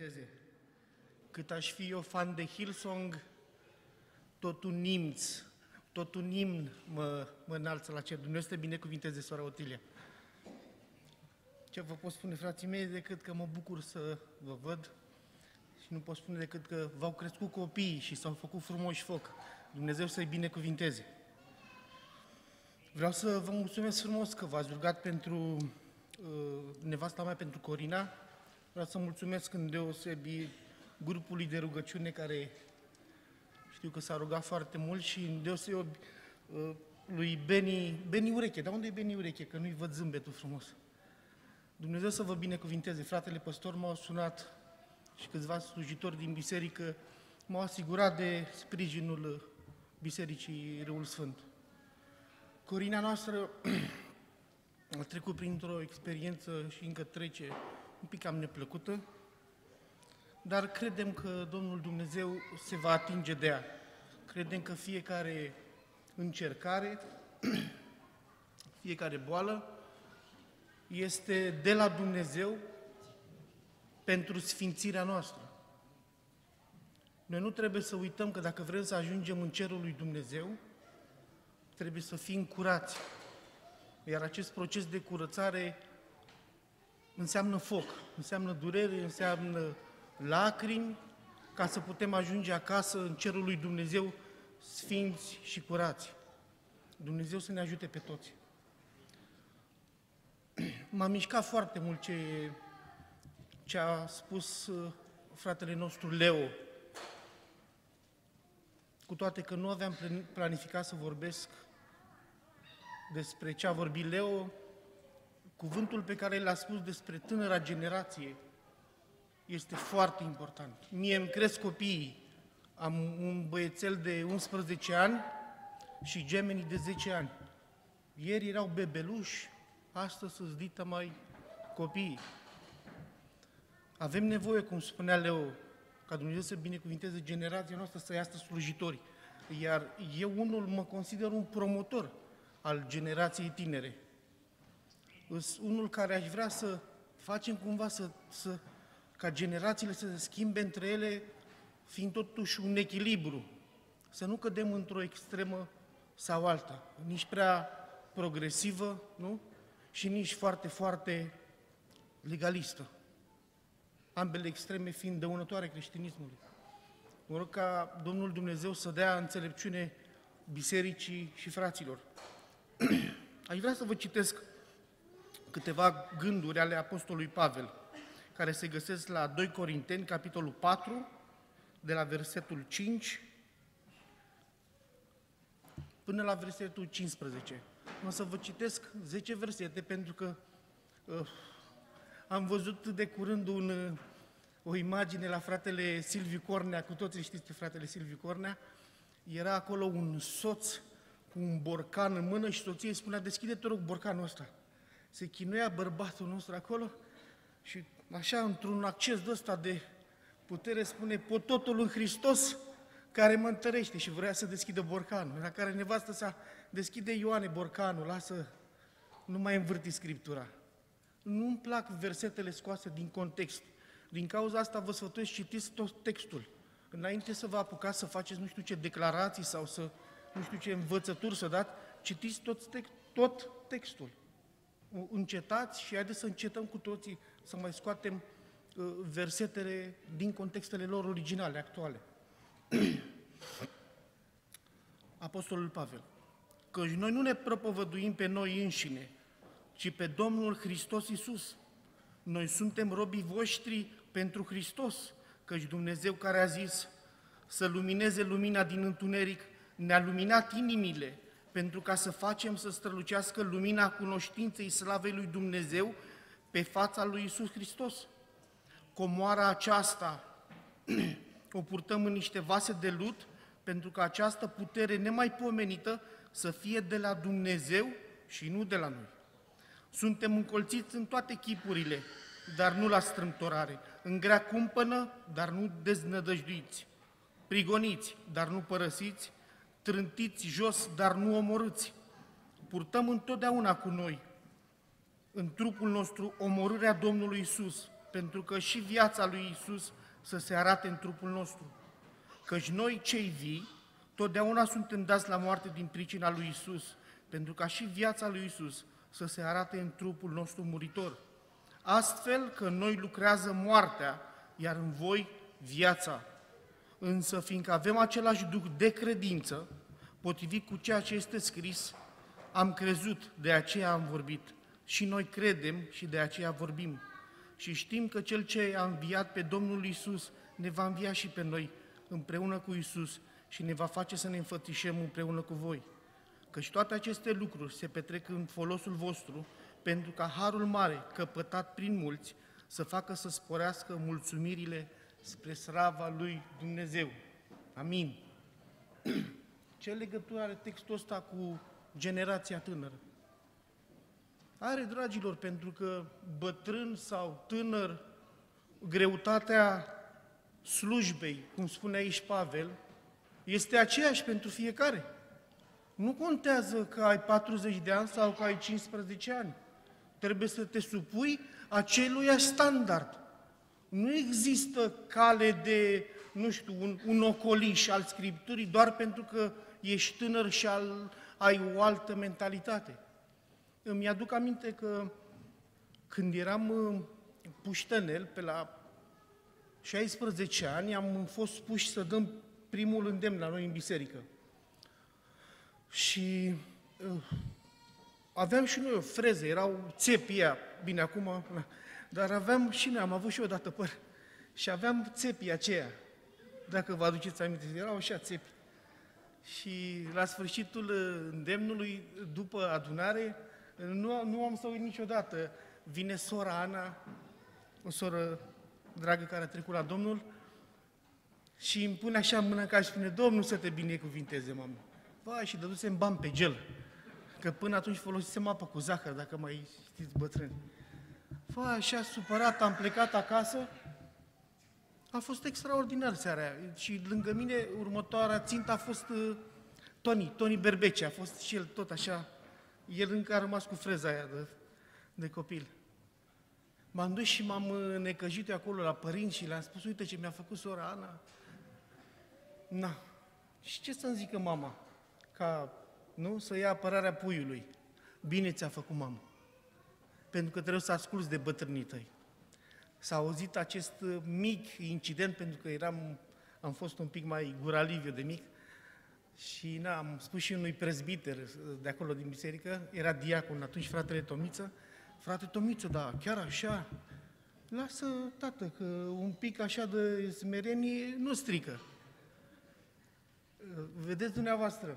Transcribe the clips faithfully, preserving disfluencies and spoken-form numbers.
Cât aș fi eu fan de Hillsong, tot un nimț, tot un imn mă, mă înalță la cer. Dumnezeu să te binecuvinteze, sora Otilia. Ce vă pot spune, frații mei, decât că mă bucur să vă văd și nu pot spune decât că v-au crescut copiii și s-au făcut frumoși foc. Dumnezeu să-i binecuvinteze. Vreau să vă mulțumesc frumos că v-ați rugat pentru uh, nevasta mea, pentru Corina. Vreau să mulțumesc îndeosebi grupului de rugăciune care știu că s-a rugat foarte mult și îndeosebi uh, lui Beni, Beni Ureche. Dar unde e Beni Ureche? Că nu-i văd zâmbetul frumos. Dumnezeu să vă binecuvinteze. Fratele păstor m-au sunat și câțiva slujitori din biserică m-au asigurat de sprijinul Bisericii Râul Sfânt. Corina noastră a trecut printr-o experiență și încă trece un pic cam neplăcută, dar credem că Domnul Dumnezeu se va atinge de ea. Credem că fiecare încercare, fiecare boală este de la Dumnezeu pentru sfințirea noastră. Noi nu trebuie să uităm că dacă vrem să ajungem în cerul lui Dumnezeu, trebuie să fim curați. Iar acest proces de curățare înseamnă foc, înseamnă durere, înseamnă lacrimi, ca să putem ajunge acasă în cerul lui Dumnezeu sfinți și curați. Dumnezeu să ne ajute pe toți. M-a mișcat foarte mult ce, ce a spus fratele nostru Leo. Cu toate că nu aveam planificat să vorbesc despre ce a vorbit Leo, cuvântul pe care l-a spus despre tânăra generație este foarte important. Mie îmi cresc copiii, am un băiețel de unsprezece ani și gemenii de zece ani. Ieri erau bebeluși, astăzi să-ți dită mai copiii. Avem nevoie, cum spunea Leo, ca Dumnezeu să binecuvinteze generația noastră să iasă slujitori. Iar eu unul mă consider un promotor al generației tinere. Sunt unul care aș vrea să facem cumva să, să, ca generațiile să se schimbe între ele, fiind totuși un echilibru. Să nu cădem într-o extremă sau alta, nici prea progresivă, nu? Și nici foarte, foarte legalistă. Ambele extreme fiind dăunătoare creștinismului. Mă rog ca Domnul Dumnezeu să dea înțelepciune bisericii și fraților. Aș vrea să vă citesc câteva gânduri ale Apostolului Pavel, care se găsesc la doi Corinteni, capitolul patru, de la versetul cinci până la versetul cincisprezece. O să vă citesc zece versete, pentru că uh, am văzut de curând un, uh, o imagine la fratele Silviu Cornea, cu toții știți pe fratele Silviu Cornea, era acolo un soț cu un borcan în mână și soția îi spunea: deschide, te rog, borcanul ăsta. Se chinuia bărbatul nostru acolo și așa, într-un acces de ăsta de putere, spune: pot totul în Hristos care mă întărește, și vrea să deschidă borcanul. La care nevastă sa: deschide, Ioane, borcanul, lasă, nu mai învârti Scriptura. Nu-mi plac versetele scoase din context. Din cauza asta vă sfătuiesc, citiți tot textul. Înainte să vă apucați să faceți nu știu ce declarații sau să nu știu ce învățături să dați, citiți tot, text, tot textul. Încetați și haideți să încetăm cu toții să mai scoatem uh, versetele din contextele lor originale, actuale. Apostolul Pavel: căci noi nu ne propovăduim pe noi înșine, ci pe Domnul Hristos Iisus. Noi suntem robii voștri pentru Hristos, căci Dumnezeu, care a zis să lumineze lumina din întuneric, ne-a luminat inimile pentru ca să facem să strălucească lumina cunoștinței slavei lui Dumnezeu pe fața lui Iisus Hristos. Comoara aceasta o purtăm în niște vase de lut, pentru că această putere nemaipomenită să fie de la Dumnezeu și nu de la noi. Suntem încolțiți în toate chipurile, dar nu la strâmtorare, în grea cumpănă, dar nu deznădăjduiți, prigoniți, dar nu părăsiți, trântiți jos, dar nu omorâți. Purtăm întotdeauna cu noi, în trupul nostru, omorârea Domnului Iisus, pentru că și viața lui Iisus să se arate în trupul nostru. Căci noi, cei vii, totdeauna suntem dați la moarte din pricina lui Iisus, pentru ca și viața lui Iisus să se arate în trupul nostru muritor. Astfel că în noi lucrează moartea, iar în voi viața. Însă, fiindcă avem același duh de credință, potrivit cu ceea ce este scris, am crezut, de aceea am vorbit. Și noi credem și de aceea vorbim. Și știm că Cel ce a înviat pe Domnul Iisus ne va învia și pe noi împreună cu Iisus și ne va face să ne înfățișăm împreună cu voi. Căci toate aceste lucruri se petrec în folosul vostru, pentru ca harul mare, căpătat prin mulți, să facă să sporească mulțumirile spre slava lui Dumnezeu. Amin. Ce legătură are textul ăsta cu generația tânără? Are, dragilor, pentru că bătrân sau tânăr, greutatea slujbei, cum spune aici Pavel, este aceeași pentru fiecare. Nu contează că ai patruzeci de ani sau că ai cincisprezece ani. Trebuie să te supui acelui standard. Nu există cale de, nu știu, un, un ocoliș al Scripturii doar pentru că ești tânăr și al, ai o altă mentalitate. Îmi aduc aminte că când eram puștănel, pe la șaisprezece ani, am fost puși să dăm primul îndemn la noi în biserică. Și uh, aveam și noi o freză, erau țepii ăia, bine acum, dar aveam și noi, am avut și odată păr, și aveam țepii aceia, dacă vă aduceți aminte, erau așa țepi. Și la sfârșitul îndemnului, după adunare, nu, nu am să uit niciodată, vine sora Ana, o soră dragă care a trecut la Domnul, și îmi pune așa mâna ca și spune, Domnul să te binecuvinteze, mamă. Vai, și dădusem bani pe gel, că până atunci folosisem apă cu zahăr, dacă mai știți bătrâni. Vai, așa supărat, am plecat acasă. A fost extraordinar seara aia. Și lângă mine, următoarea țintă a fost uh, Toni, Toni Berbece, a fost și el tot așa. El încă a rămas cu freza aia de, de copil. M-am dus și m-am necăjit acolo la părinți și le-am spus, uite ce mi-a făcut sora Ana. Na, și ce să-mi zică mama? Ca, nu, să ia apărarea puiului. Bine ți-a făcut mama. Pentru că trebuie să asculți de bătrânii tăi. S-a auzit acest mic incident, pentru că eram, am fost un pic mai guraliviu de mic, și na, am spus și unui prezbiter de acolo din biserică, era diacon atunci, fratele Tomiță, frate Tomiță, da, chiar așa, lasă, tată, că un pic așa de smerenie nu strică. Vedeți dumneavoastră,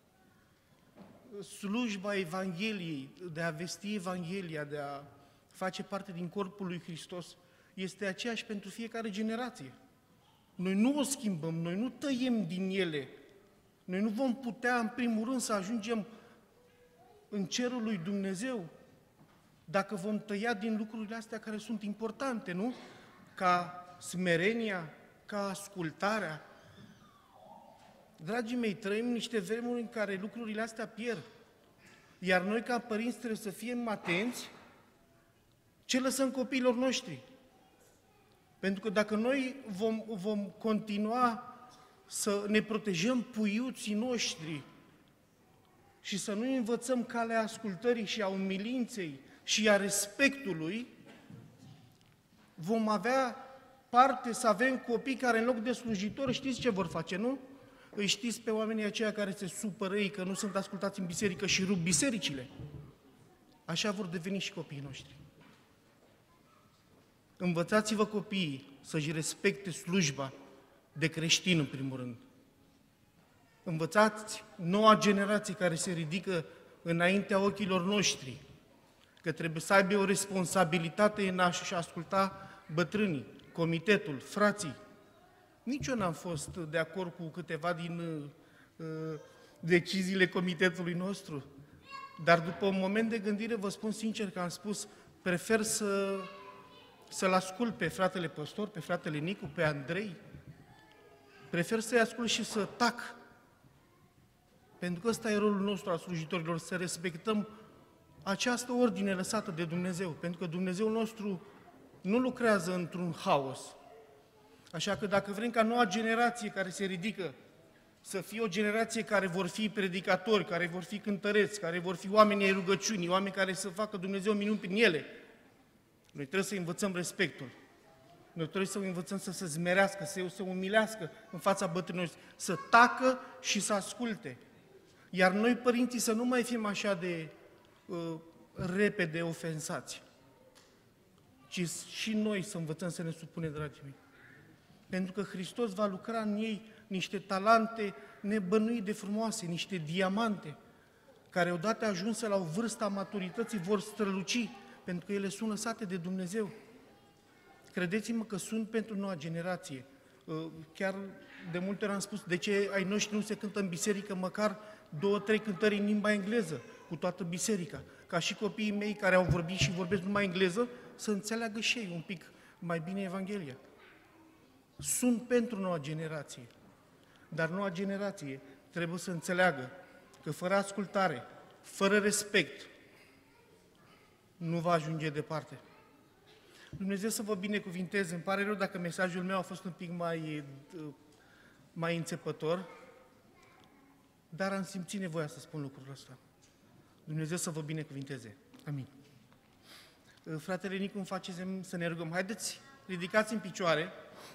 slujba Evangheliei, de a vesti Evanghelia, de a face parte din corpul lui Hristos, este aceeași pentru fiecare generație. Noi nu o schimbăm, noi nu tăiem din ele. Noi nu vom putea, în primul rând, să ajungem în cerul lui Dumnezeu dacă vom tăia din lucrurile astea care sunt importante, nu? Ca smerenia, ca ascultarea. Dragii mei, trăim niște vremuri în care lucrurile astea pierd. Iar noi, ca părinți, trebuie să fim atenți ce lăsăm copiilor noștri. Pentru că dacă noi vom, vom continua să ne protejăm puiuții noștri și să nu învățăm calea ascultării și a umilinței și a respectului, vom avea parte să avem copii care în loc de slujitori, știți ce vor face, nu? Îi știți pe oamenii aceia care se supără ei că nu sunt ascultați în biserică și rup bisericile? Așa vor deveni și copiii noștri. Învățați-vă copiii să-și respecte slujba de creștin, în primul rând. Învățați noua generație care se ridică înaintea ochilor noștri, că trebuie să aibă o responsabilitate în a-și asculta bătrânii, comitetul, frații. Nici eu n-am fost de acord cu câteva din uh, deciziile comitetului nostru, dar după un moment de gândire, vă spun sincer că am spus, prefer să, să-l ascult pe fratele păstor, pe fratele Nicu, pe Andrei, prefer să-i ascult și să tac. Pentru că ăsta e rolul nostru al slujitorilor, să respectăm această ordine lăsată de Dumnezeu. Pentru că Dumnezeul nostru nu lucrează într-un haos. Așa că dacă vrem ca noua generație care se ridică să fie o generație care vor fi predicatori, care vor fi cântăreți, care vor fi oameni ai rugăciunii, oameni care să facă Dumnezeu minuni prin ele, noi trebuie să învățăm respectul. Noi trebuie să învățăm să se zmerească, să se umilească în fața bătrânilor, să tacă și să asculte. Iar noi, părinții, să nu mai fim așa de uh, repede ofensați, ci și noi să învățăm să ne supunem, dragii mei. Pentru că Hristos va lucra în ei niște talante nebănuit de frumoase, niște diamante, care odată ajunse la o vârstă a maturității vor străluci, pentru că ele sunt lăsate de Dumnezeu. Credeți-mă că sunt pentru noua generație. Chiar de multe ori am spus, de ce ai noștri nu se cântă în biserică măcar două, trei cântări în limba engleză, cu toată biserica, ca și copiii mei care au vorbit și vorbesc numai engleză, să înțeleagă și ei un pic mai bine Evanghelia. Sunt pentru noua generație, dar noua generație trebuie să înțeleagă că fără ascultare, fără respect, nu va ajunge departe. Dumnezeu să vă binecuvinteze. Îmi pare rău dacă mesajul meu a fost un pic mai, mai înțepător, dar am simțit nevoia să spun lucrul ăsta. Dumnezeu să vă binecuvinteze. Amin. Fratele Nicu, îmi faceți să ne rugăm. Haideți, ridicați în picioare,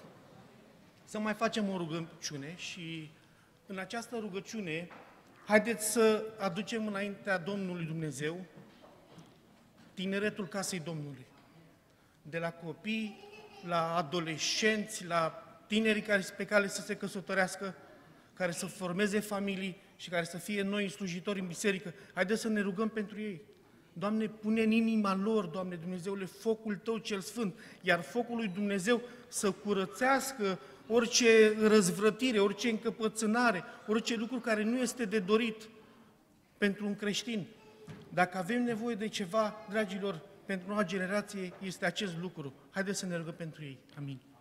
să mai facem o rugăciune și în această rugăciune, haideți să aducem înaintea Domnului Dumnezeu tineretul casei Domnului. De la copii, la adolescenți, la tinerii care sunt pe cale să se căsătorească, care să formeze familii și care să fie noi slujitori în biserică. Haideți să ne rugăm pentru ei. Doamne, pune în inima lor, Doamne Dumnezeule, focul Tău cel Sfânt, iar focul lui Dumnezeu să curățească orice răzvrătire, orice încăpățânare, orice lucru care nu este de dorit pentru un creștin. Dacă avem nevoie de ceva, dragilor, pentru noua generație, este acest lucru. Haideți să ne rugăm pentru ei. Amin.